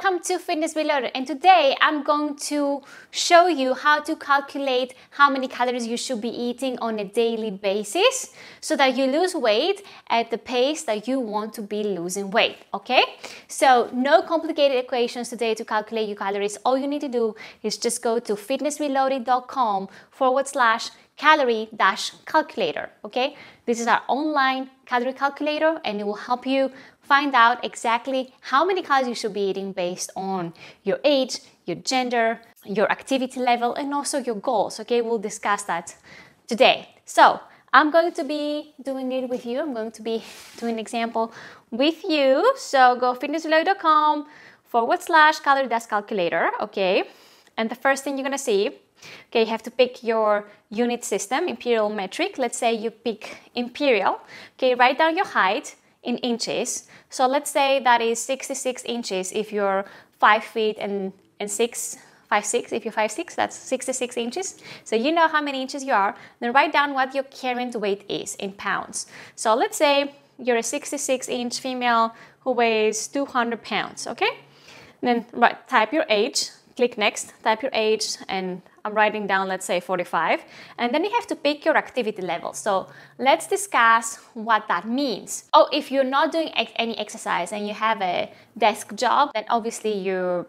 Welcome to Fitness Reloaded, and today I'm going to show you how to calculate how many calories you should be eating on a daily basis so that you lose weight at the pace that you want to be losing weight, okay? So no complicated equations today to calculate your calories. All you need to do is just go to fitnessreloaded.com/calorie-calculator, okay? This is our online calorie calculator, and it will help you find out exactly how many calories you should be eating based on your age, your gender, your activity level, and also your goals, okay? We'll discuss that today. So I'm going to be doing it with you. I'm going to be doing an example with you. So go fitnessreloaded.com/calorie-calculator, okay? And the first thing you're gonna see, okay, you have to pick your unit system, imperial metric. Let's say you pick imperial. Okay, write down your height in inches. So let's say that is 66 inches if you're 5 feet and 6, 5'6", if you're 5'6", that's 66 inches. So you know how many inches you are. Then write down what your current weight is in pounds. So let's say you're a 66-inch female who weighs 200 pounds, okay? And then type your age, click next, type your age, and I'm writing down, let's say 45. And then you have to pick your activity level. So let's discuss what that means. Oh, if you're not doing any exercise and you have a desk job, then obviously you're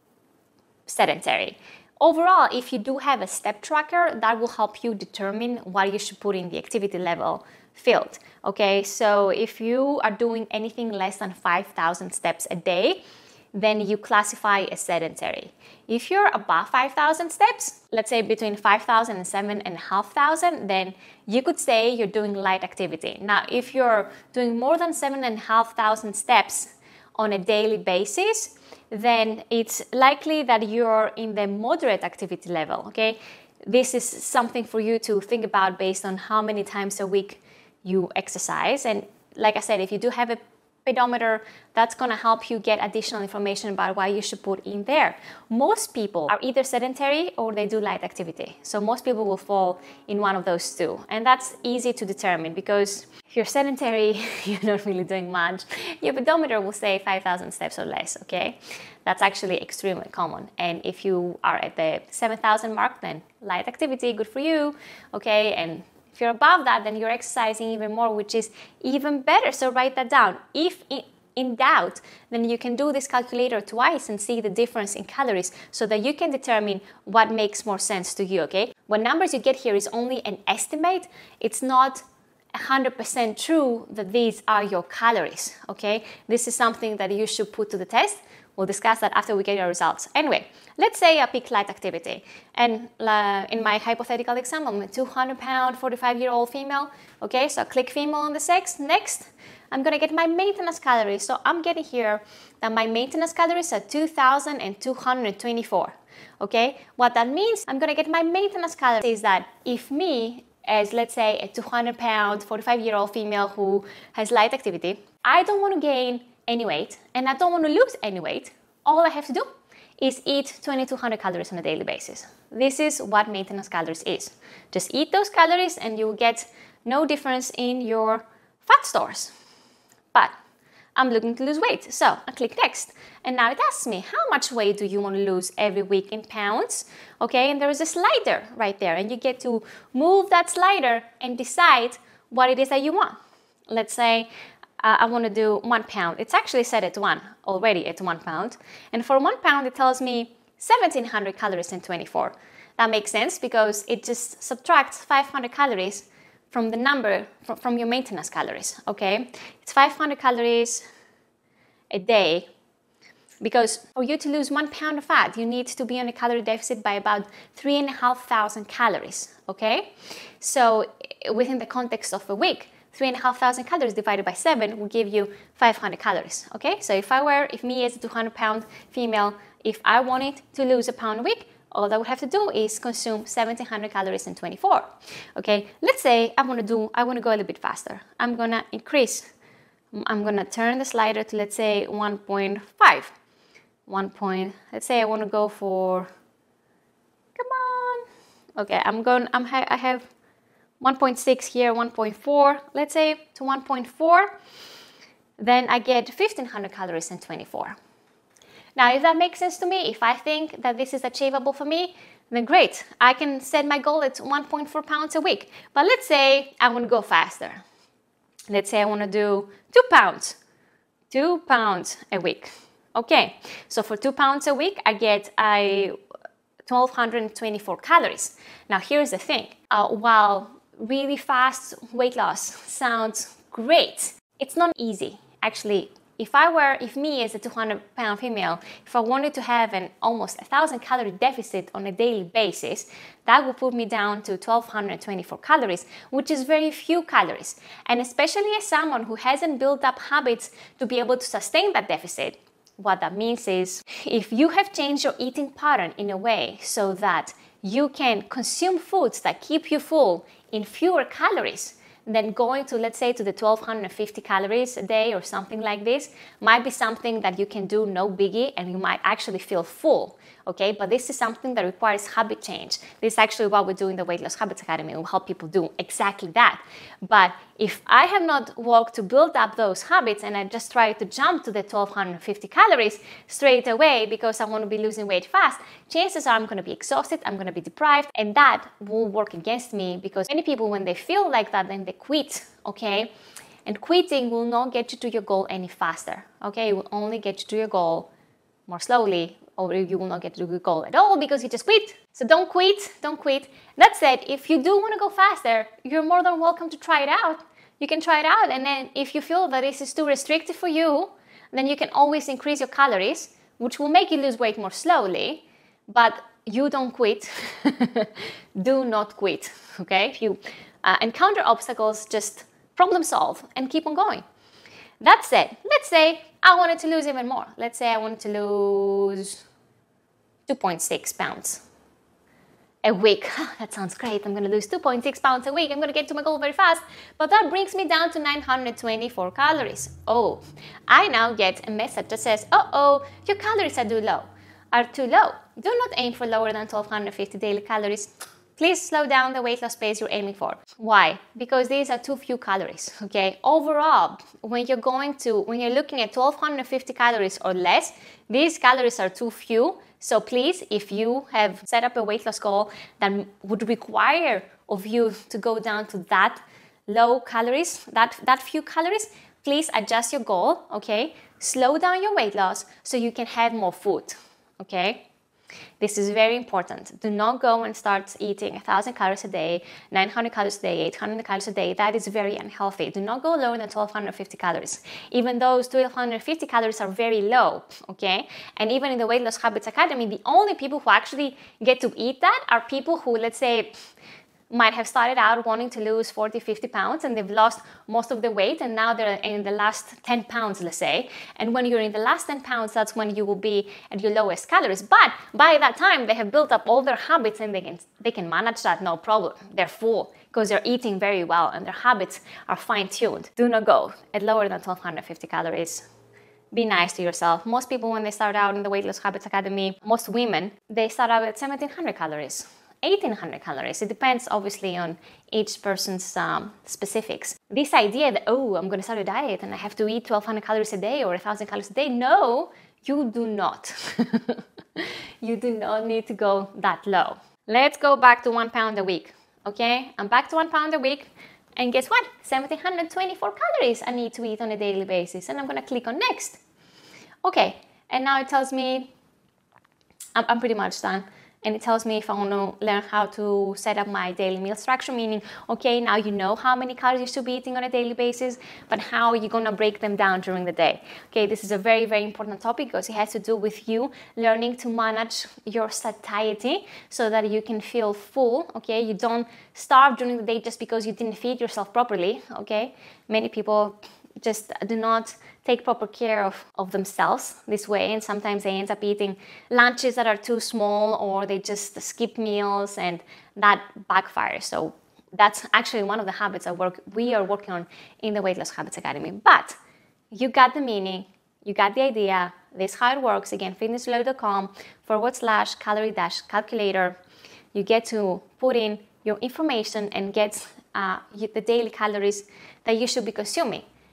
sedentary. Overall, if you do have a step tracker, that will help you determine what you should put in the activity level field. Okay, so if you are doing anything less than 5,000 steps a day, then you classify as sedentary. If you're above 5,000 steps, let's say between 5,000 and 7,500, then you could say you're doing light activity. Now, if you're doing more than 7,500 steps on a daily basis, then it's likely that you're in the moderate activity level, okay? This is something for you to think about based on how many times a week you exercise. And like I said, if you do have a pedometer, that's going to help you get additional information about what you should put in there. Most people are either sedentary or they do light activity. So most people will fall in one of those two. And that's easy to determine because if you're sedentary, you're not really doing much. Your pedometer will say 5,000 steps or less, okay? That's actually extremely common. And if you are at the 7,000 mark, then light activity, good for you, okay? And if you're above that, then you're exercising even more, which is even better. So write that down. If in doubt, then you can do this calculator twice and see the difference in calories so that you can determine what makes more sense to you, okay? What numbers you get here is only an estimate. It's not 100% true that these are your calories, okay? This is something that you should put to the test. We'll discuss that after we get your results. Anyway, let's say I pick light activity. And in my hypothetical example, I'm a 200-pound, 45-year-old female. Okay, so I click female on the sex. Next, I'm going to get my maintenance calories. So I'm getting here that my maintenance calories are 2,224. Okay, what that means, I'm going to get my maintenance calories is that if me, as let's say a 200-pound, 45-year-old female who has light activity, I don't want to gain any weight and I don't want to lose any weight, all I have to do is eat 2,200 calories on a daily basis. This is what maintenance calories is. Just eat those calories and you will get no difference in your fat stores. But I'm looking to lose weight, so I click next. And now it asks me, how much weight do you want to lose every week in pounds? Okay, and there is a slider right there, and you get to move that slider and decide what it is that you want. Let's say I want to do 1 pound. It's actually set at 1 already at 1 pound. And for 1 pound, it tells me 1,700 calories and 24. That makes sense because it just subtracts 500 calories from the number, from your maintenance calories, okay? It's 500 calories a day because for you to lose 1 pound of fat, you need to be on a calorie deficit by about 3,500 calories, okay? So within the context of a week, 3,500 calories divided by 7 will give you 500 calories, okay? So if me as a 200-pound female, if I wanted to lose a pound a week, all I would have to do is consume 1,700 calories and 24, okay? Let's say I want to go a little bit faster. I'm going to turn the slider to, let's say, 1.5. Let's say I want to go for, come on. Okay, I have 1.6 here, 1.4, let's say to 1.4, then I get 1,500 calories and 24. Now, if that makes sense to me, if I think that this is achievable for me, then great. I can set my goal at 1.4 pounds a week. But let's say I want to go faster. Let's say I want to do 2 pounds. 2 pounds a week. Okay, so for 2 pounds a week, I get 1,224 calories. Now, here's the thing. While really fast weight loss sounds great, it's not easy. Actually, if me as a 200-pound female, if I wanted to have an almost 1,000 calorie deficit on a daily basis, that would put me down to 1,224 calories, which is very few calories. And especially as someone who hasn't built up habits to be able to sustain that deficit, what that means is if you have changed your eating pattern in a way so that you can consume foods that keep you full in fewer calories, then going to, let's say, to the 1,250 calories a day or something like this might be something that you can do, no biggie, and you might actually feel full, okay? But this is something that requires habit change. This is actually what we do in the Weight Loss Habits Academy. We help people do exactly that. But if I have not worked to build up those habits and I just try to jump to the 1,250 calories straight away because I want to be losing weight fast, chances are I'm going to be exhausted, I'm going to be deprived, and that will work against me because many people, when they feel like that, then they quit, okay? And quitting will not get you to your goal any faster, okay? It will only get you to your goal more slowly, or you will not get to your goal at all because you just quit. So don't quit, don't quit. That said, if you do want to go faster, you're more than welcome to try it out. You can try it out, and then if you feel that this is too restrictive for you, then you can always increase your calories, which will make you lose weight more slowly, but you don't quit. Do not quit, okay? If you encounter obstacles, just problem solve and keep on going. That said, let's say I wanted to lose even more. Let's say I wanted to lose 2.6 pounds a week. That sounds great. I'm going to lose 2.6 pounds a week. I'm going to get to my goal very fast. But that brings me down to 924 calories. Oh, I now get a message that says, uh-oh, your calories are too low. Do not aim for lower than 1,250 daily calories. Please slow down the weight loss pace you're aiming for. Why? Because these are too few calories, okay? Overall, when you're looking at 1,250 calories or less, these calories are too few. So please, if you have set up a weight loss goal that would require of you to go down to that low calories, that few calories, please adjust your goal, okay? Slow down your weight loss so you can have more food, okay? This is very important. Do not go and start eating 1,000 calories a day, 900 calories a day, 800 calories a day. That is very unhealthy. Do not go lower than 1,250 calories. Even those 1,250 calories are very low, okay? And even in the Weight Loss Habits Academy, the only people who actually get to eat that are people who, let's say, might have started out wanting to lose 40, 50 pounds and they've lost most of the weight and now they're in the last 10 pounds, let's say. And when you're in the last 10 pounds, that's when you will be at your lowest calories. But by that time, they have built up all their habits and they can manage that, no problem. They're full because they're eating very well and their habits are fine-tuned. Do not go at lower than 1,250 calories. Be nice to yourself. Most people, when they start out in the Weight Loss Habits Academy, most women, they start out at 1,700 calories. 1,800 calories. It depends obviously on each person's specifics. This idea that, oh, I'm going to start a diet and I have to eat 1,200 calories a day or 1,000 calories a day. No, you do not. You do not need to go that low. Let's go back to 1 pound a week. Okay, I'm back to 1 pound a week. And guess what? 1,724 calories I need to eat on a daily basis. And I'm going to click on next. Okay, and now it tells me I'm pretty much done. And it tells me if I want to learn how to set up my daily meal structure, meaning, okay, now you know how many calories you should be eating on a daily basis, but how are you going to break them down during the day? Okay, this is a very, very important topic because it has to do with you learning to manage your satiety so that you can feel full, okay? You don't starve during the day just because you didn't feed yourself properly, okay? Many people just do not take proper care of themselves this way, and sometimes they end up eating lunches that are too small or they just skip meals and that backfires. So that's actually one of the habits we are working on in the Weight Loss Habits Academy. But you got the meaning, you got the idea, this is how it works. Again, fitnessreloaded.com/calorie-calculator. You get to put in your information and get the daily calories that you should be consuming.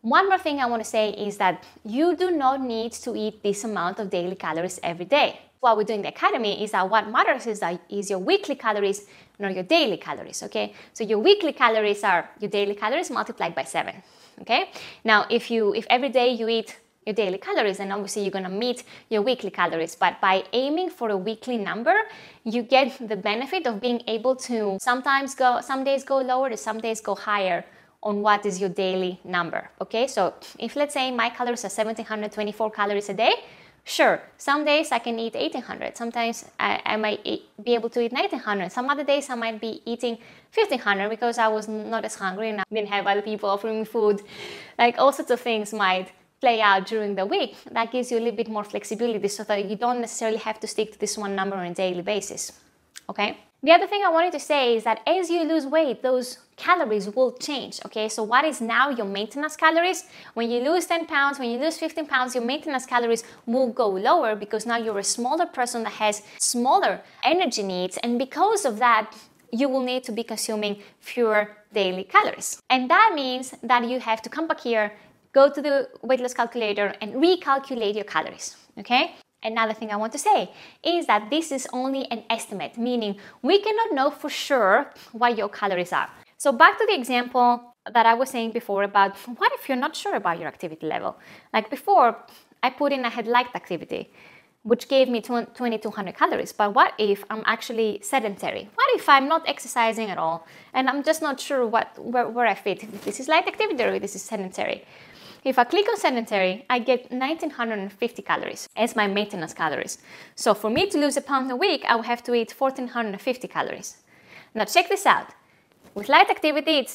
One more thing I want to say is that you do not need to eat this amount of daily calories every day. What we do in the academy is that what matters is your weekly calories, not your daily calories, okay? So your weekly calories are your daily calories multiplied by 7, okay? Now, if every day you eat your daily calories, then obviously you're gonna meet your weekly calories. But by aiming for a weekly number, you get the benefit of being able to some days go lower, some days go higher on what is your daily number, okay? So if let's say my calories are 1,724 calories a day, sure, some days I can eat 1,800. Sometimes I might be able to eat 1,900. Some other days I might be eating 1,500 because I was not as hungry and I didn't have other people offering me food. Like all sorts of things might play out during the week. That gives you a little bit more flexibility so that you don't necessarily have to stick to this one number on a daily basis, okay? The other thing I wanted to say is that as you lose weight, those calories will change, okay? So what is now your maintenance calories? When you lose 10 pounds, when you lose 15 pounds, your maintenance calories will go lower because now you're a smaller person that has smaller energy needs. And because of that, you will need to be consuming fewer daily calories. And that means that you have to come back here, go to the weight loss calculator and recalculate your calories, okay? Another thing I want to say is that this is only an estimate, meaning we cannot know for sure what your calories are. So back to the example that I was saying before about what if you're not sure about your activity level? Like before, I had light activity, which gave me 2,200 calories. But what if I'm actually sedentary? What if I'm not exercising at all and I'm just not sure where I fit? If this is light activity or this is sedentary. If I click on sedentary, I get 1,950 calories as my maintenance calories. So for me to lose a pound a week, I will have to eat 1,450 calories. Now check this out. With light activity, it's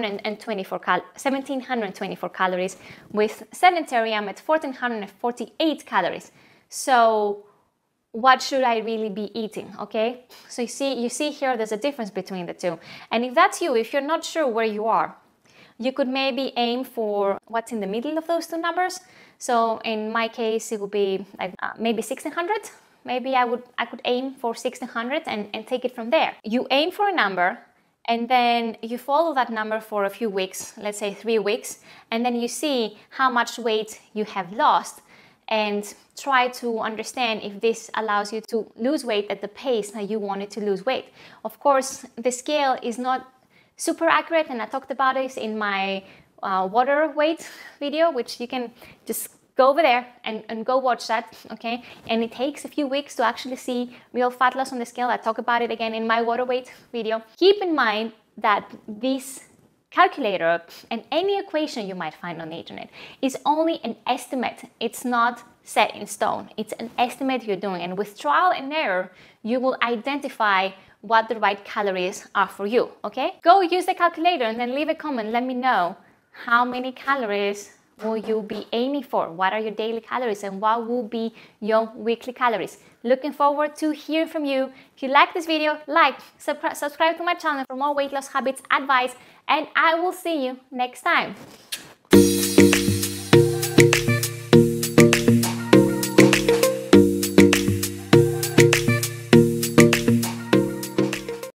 1,724 calories. With sedentary, I'm at 1,448 calories. So what should I really be eating, okay? So you see here, there's a difference between the two. And if that's you, if you're not sure where you are, you could maybe aim for what's in the middle of those two numbers. So in my case, it would be like maybe 1,600. Maybe I could aim for 1,600 and take it from there. You aim for a number and then you follow that number for a few weeks, let's say 3 weeks, and then you see how much weight you have lost and try to understand if this allows you to lose weight at the pace that you wanted to lose weight. Of course, the scale is not super accurate, and I talked about this in my water weight video, which you can just go over there and go watch that, okay? And it takes a few weeks to actually see real fat loss on the scale. I talk about it again in my water weight video. Keep in mind that this calculator and any equation you might find on the internet is only an estimate. It's not set in stone. It's an estimate you're doing, and with trial and error, you will identify what the right calories are for you, okay? Go use the calculator and then leave a comment. Let me know how many calories will you be aiming for? What are your daily calories and what will be your weekly calories? Looking forward to hearing from you. If you like this video, subscribe to my channel for more weight loss habits advice, and I will see you next time.